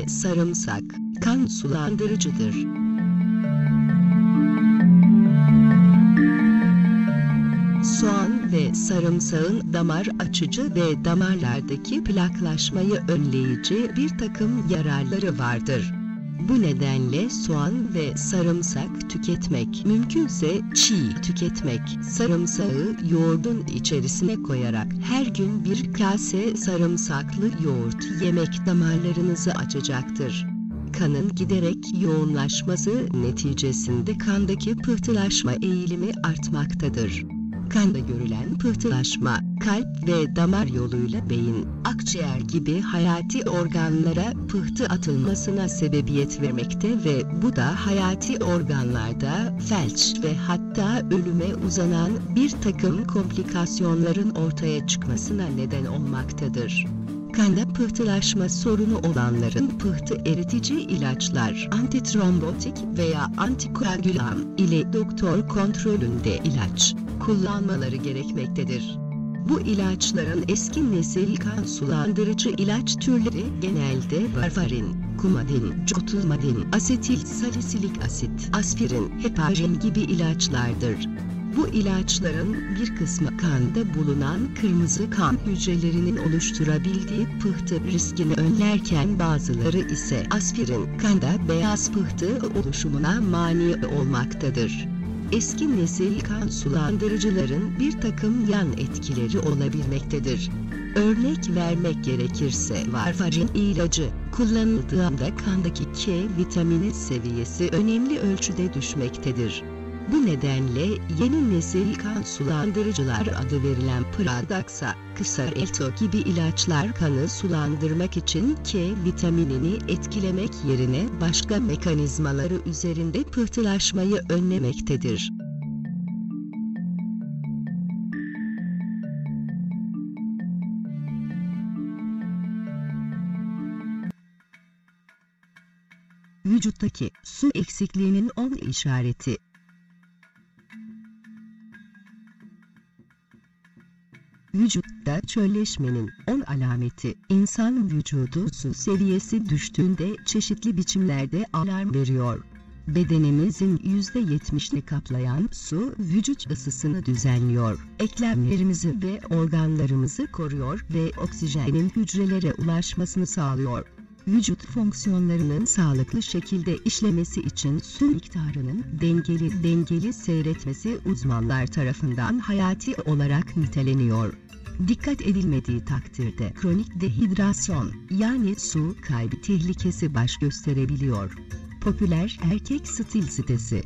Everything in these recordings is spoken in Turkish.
ve sarımsak, kan sulandırıcıdır. Soğan ve sarımsağın damar açıcı ve damarlardaki plaklaşmayı önleyici bir takım yararları vardır. Bu nedenle soğan ve sarımsak tüketmek, mümkünse çiğ tüketmek, sarımsağı yoğurdun içerisine koyarak her gün bir kase sarımsaklı yoğurt yemek damarlarınızı açacaktır. Kanın giderek yoğunlaşması neticesinde kandaki pıhtılaşma eğilimi artmaktadır. Kanda görülen pıhtılaşma, kalp ve damar yoluyla beyin, akciğer gibi hayati organlara pıhtı atılmasına sebebiyet vermekte ve bu da hayati organlarda felç ve hatta ölüme uzanan bir takım komplikasyonların ortaya çıkmasına neden olmaktadır. Kanda pıhtılaşma sorunu olanların pıhtı eritici ilaçlar, antitrombotik veya antikoagülan ile doktor kontrolünde ilaç kullanmaları gerekmektedir. Bu ilaçların eski nesil kan sulandırıcı ilaç türleri genelde varfarin, kumadin, cotulmadin, asetil salisilik asit, aspirin, heparin gibi ilaçlardır. Bu ilaçların bir kısmı kanda bulunan kırmızı kan hücrelerinin oluşturabildiği pıhtı riskini önlerken bazıları ise aspirin, kanda beyaz pıhtı oluşumuna mani olmaktadır. Eski nesil kan sulandırıcıların bir takım yan etkileri olabilmektedir. Örnek vermek gerekirse varfarin ilacı kullanıldığında kandaki K vitamini seviyesi önemli ölçüde düşmektedir. Bu nedenle yeni nesil kan sulandırıcılar adı verilen Pradaxa, Xarelto gibi ilaçlar kanı sulandırmak için K vitaminini etkilemek yerine başka mekanizmaları üzerinde pıhtılaşmayı önlemektedir. Vücuttaki su eksikliğinin 10 işareti. Vücutta çölleşmenin 10 alameti. İnsan vücudu su seviyesi düştüğünde çeşitli biçimlerde alarm veriyor. Bedenimizin %70'ini kaplayan su vücut ısısını düzenliyor, eklemlerimizi ve organlarımızı koruyor ve oksijenin hücrelere ulaşmasını sağlıyor. Vücut fonksiyonlarının sağlıklı şekilde işlemesi için su miktarının dengeli seyretmesi uzmanlar tarafından hayati olarak niteleniyor. Dikkat edilmediği takdirde kronik dehidrasyon yani su kaybı tehlikesi baş gösterebiliyor. Popüler erkek stil sitesi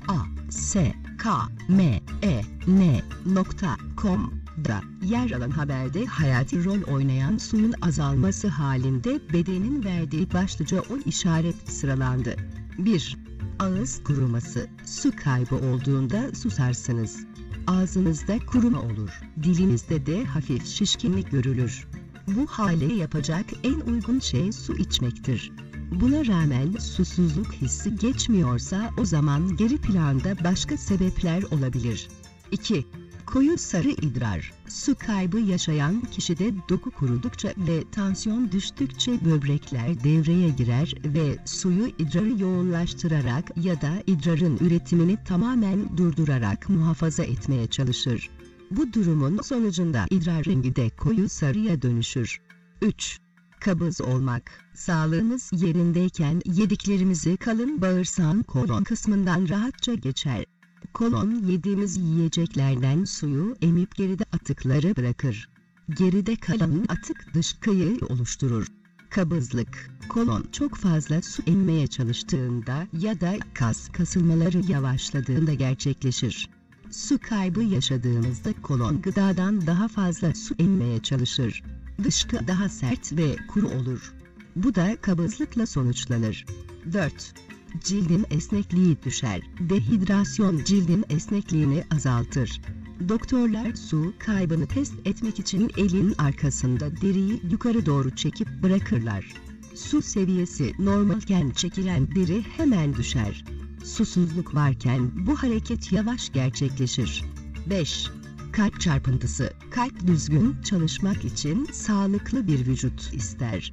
askmen.com''da yer alan haberde hayati rol oynayan suyun azalması halinde bedenin verdiği başlıca 10 işaret sıralandı. 1. Ağız kuruması. Su kaybı olduğunda susarsınız. Ağzınızda kuruma olur. Dilinizde de hafif şişkinlik görülür. Bu hale yapacak en uygun şey su içmektir. Buna rağmen susuzluk hissi geçmiyorsa o zaman geri planda başka sebepler olabilir. 2. Koyu sarı idrar. Su kaybı yaşayan kişide doku kurudukça ve tansiyon düştükçe böbrekler devreye girer ve suyu idrarı yoğunlaştırarak ya da idrarın üretimini tamamen durdurarak muhafaza etmeye çalışır. Bu durumun sonucunda idrar rengi de koyu sarıya dönüşür. 3. Kabız olmak. Sağlığınız yerindeyken yediklerimizi kalın bağırsağın kolon kısmından rahatça geçer. Kolon yediğimiz yiyeceklerden suyu emip geride atıkları bırakır. Geride kalan atık dışkıyı oluşturur. Kabızlık. Kolon çok fazla su emmeye çalıştığında ya da kas kasılmaları yavaşladığında gerçekleşir. Su kaybı yaşadığımızda kolon gıdadan daha fazla su emmeye çalışır. Dışkı daha sert ve kuru olur. Bu da kabızlıkla sonuçlanır. 4. Cildin esnekliği düşer. Dehidrasyon cildin esnekliğini azaltır. Doktorlar su kaybını test etmek için elin arkasında deriyi yukarı doğru çekip bırakırlar. Su seviyesi normalken çekilen deri hemen düşer. Susuzluk varken bu hareket yavaş gerçekleşir. 5. Kalp çarpıntısı. Kalp düzgün çalışmak için sağlıklı bir vücut ister.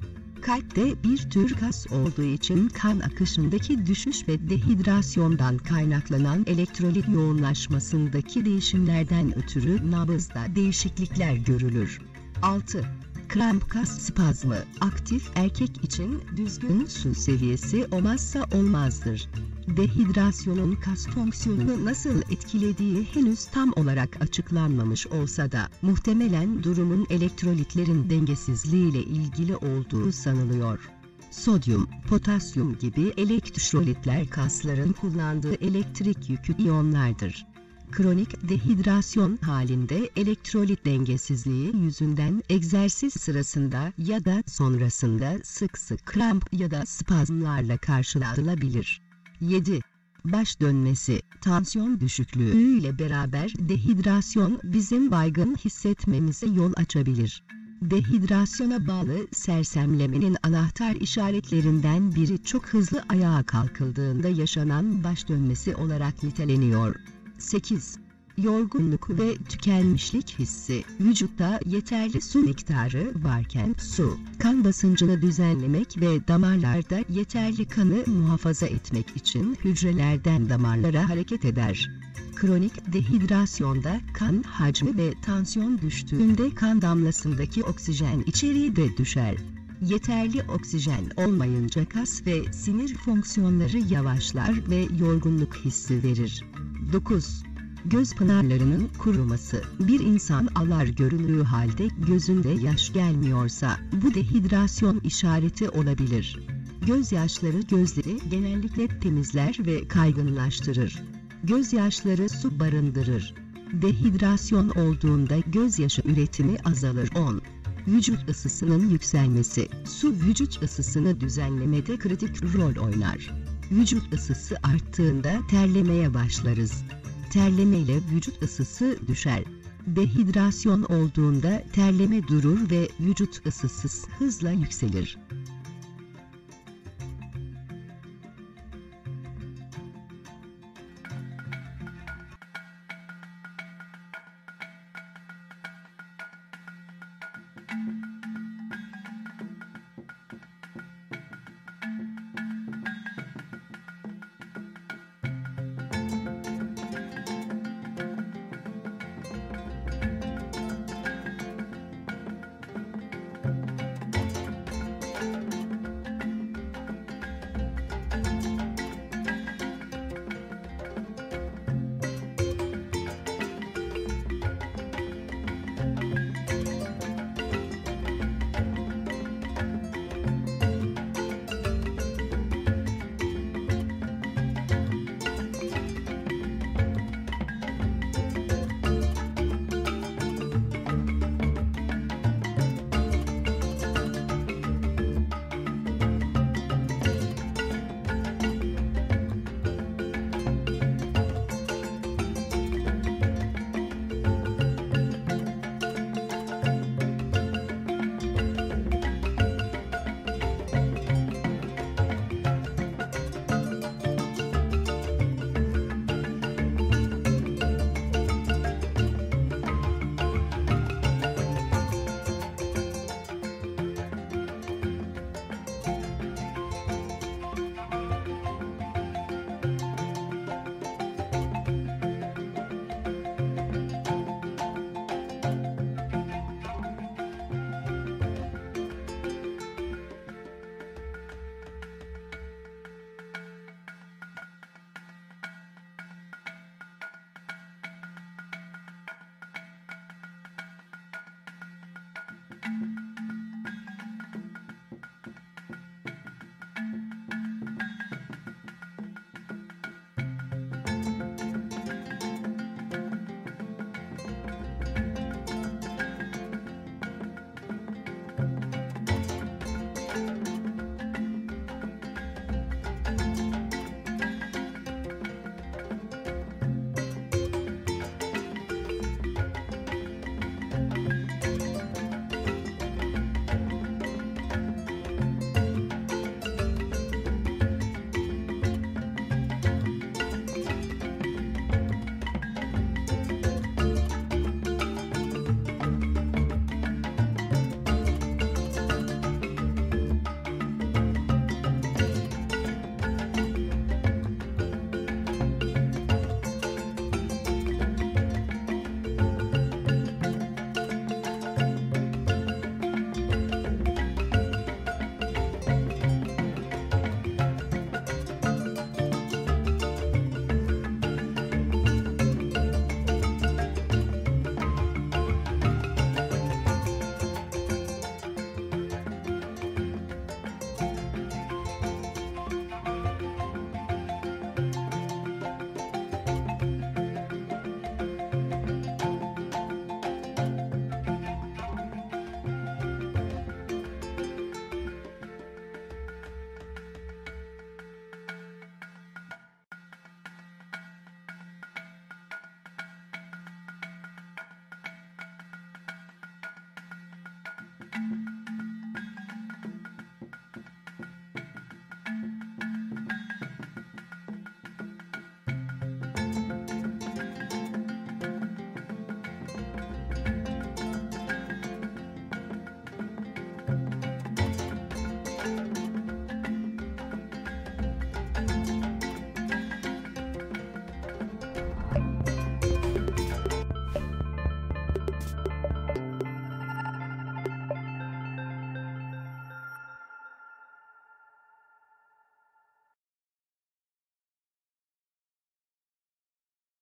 Kalpte bir tür kas olduğu için kan akışındaki düşüş ve dehidrasyondan kaynaklanan elektrolit yoğunlaşmasındaki değişimlerden ötürü nabızda değişiklikler görülür. 6. Kramp kas spazmı, aktif erkek için düzgün su seviyesi olmazsa olmazdır. Dehidrasyonun kas fonksiyonunu nasıl etkilediği henüz tam olarak açıklanmamış olsa da muhtemelen durumun elektrolitlerin dengesizliğiyle ilgili olduğu sanılıyor. Sodyum, potasyum gibi elektrolitler kasların kullandığı elektrik yüklü iyonlardır. Kronik dehidrasyon halinde elektrolit dengesizliği yüzünden egzersiz sırasında ya da sonrasında sık sık kramp ya da spazmlarla karşılaşılabilir. 7. Baş dönmesi, tansiyon düşüklüğü ile beraber dehidrasyon bizim baygın hissetmemize yol açabilir. Dehidrasyona bağlı sersemlemenin anahtar işaretlerinden biri çok hızlı ayağa kalkıldığında yaşanan baş dönmesi olarak niteleniyor. 8. Yorgunluk ve tükenmişlik hissi, vücutta yeterli su miktarı varken su, kan basıncını düzenlemek ve damarlarda yeterli kanı muhafaza etmek için hücrelerden damarlara hareket eder. Kronik dehidrasyonda kan hacmi ve tansiyon düştüğünde kan damlasındaki oksijen içeriği de düşer. Yeterli oksijen olmayınca kas ve sinir fonksiyonları yavaşlar ve yorgunluk hissi verir. 9. Göz pınarlarının kuruması. Bir insan alar göründüğü halde gözünde yaş gelmiyorsa bu dehidrasyon işareti olabilir. Gözyaşları gözleri genellikle temizler ve kaygınlaştırır. Gözyaşları su barındırır. Dehidrasyon olduğunda gözyaşı üretimi azalır. 10. Vücut ısısının yükselmesi. Su vücut ısısını düzenlemede kritik rol oynar. Vücut ısısı arttığında terlemeye başlarız. Terleme ile vücut ısısı düşer. Dehidrasyon olduğunda terleme durur ve vücut ısısı hızla yükselir.